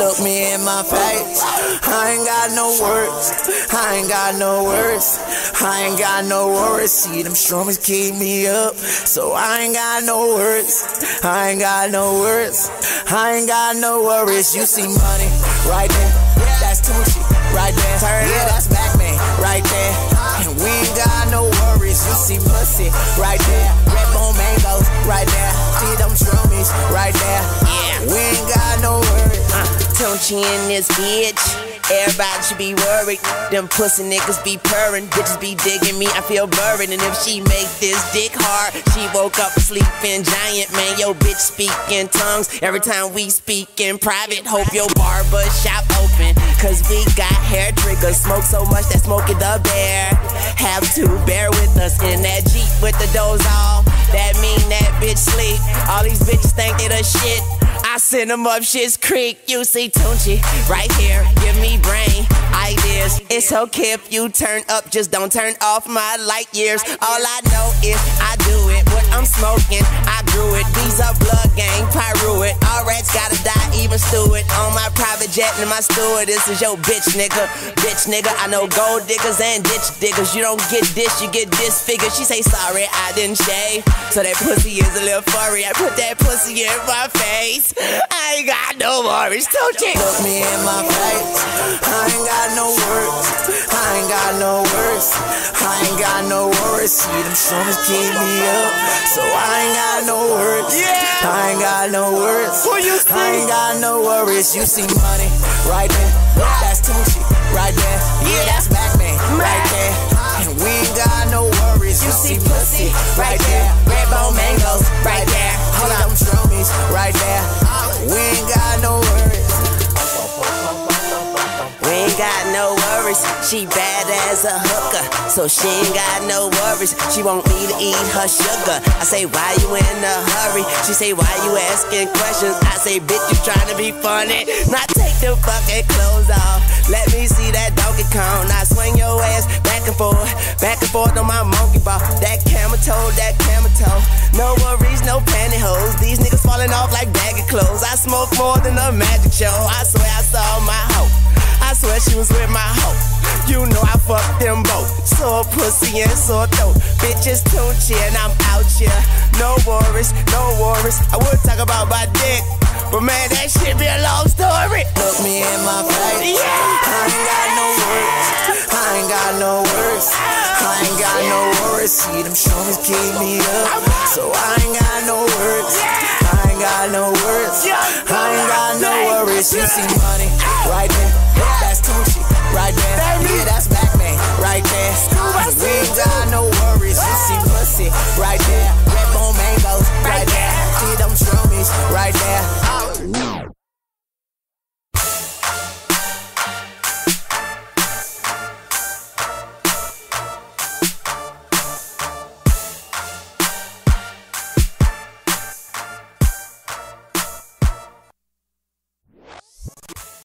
Look me in my face, I ain't got no words, I ain't got no words, I ain't got no worries. See them sh-roomies keep me up, so I ain't got no words, I ain't got no words, I ain't got no worries. You see money right there, that's Tunechi right there, yeah, that's Mack Maine right there, and we ain't got no worries. You see pussy right there, redbone mangoes right there, see them sh-roomies right there, yeah, we ain't got no worries. Tunechi in this bitch, everybody should be worried. Them pussy niggas be purring, bitches be digging me, I feel buried. And if she make this dick hard, she woke up sleeping giant. Man, yo bitch speak in tongues every time we speak in private. Hope your barber shop open, cause we got hair triggers. Smoke so much that Smokey the Bear have to bear with us in that Jeep with the doors off. That mean that bitch sleep. All these bitches think they the shit, I send them up Shit's Creek. You see Tunechi right here, give me brain ideas. It's okay if you turn up, just don't turn off my light years. All I know is I do it, what I'm smoking, I grew it. These are blood gang, pyro it. All rats gotta die, even stew it. On my private jet and my steward, this is your bitch nigga. Bitch nigga, I know gold diggers and ditch diggers. You don't get this, you get disfigured. She say sorry, I didn't shave, so that pussy is a little furry. I put that pussy in my face, I ain't got no worries. Tunechi. Look me in my face, I ain't got no words, I ain't got no words, I ain't got no worries. See them sh-roomies keep me up, so I ain't got no words, I ain't got no words, I ain't got no worries. You see money right there, that's Tunechi right there, yeah, that's Mack Maine right there, and we ain't got no worries. You see pussy right there, redbone mangoes right there, hold on, them sh-roomies right there, we ain't got no worries. We ain't got no worries. She bad as a hooker, so she ain't got no worries. She want me to eat her sugar. I say, why you in a hurry? She say, why you asking questions? I say, bitch, you trying to be funny. Now take the fucking clothes off, let me see that Donkey Kong. Now swing your ass back and forth on my monkey ball. That camel toe, that camel toe. No worries, no pantyhose. These niggas falling off like baggy clothes. I smoke more than a magic show. I swear I saw my hoe, I swear she was with my hoe. You know I fucked them both. So pussy and so dope. Bitches Tunechi and I'm out here. No worries, no worries. I would talk about my dick, but man, that shit be a long story. Look me in my face, I ain't got no words, I ain't got no words, I ain't got no worries. See them sh-roomies keep me up, so I ain't got no words, I ain't got no words, I ain't got no worries. You see money right there, that's Tunechi right there, yeah, that's Mack Maine right there, we ain't got no worries.